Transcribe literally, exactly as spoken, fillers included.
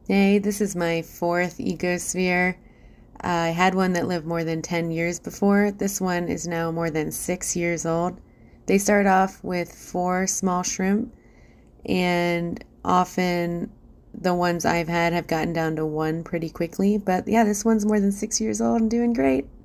Hey, this is my fourth ecosphere. I had one that lived more than ten years before. This one is now more than six years old. They start off with four small shrimp, and often the ones I've had have gotten down to one pretty quickly. But yeah, this one's more than six years old and doing great.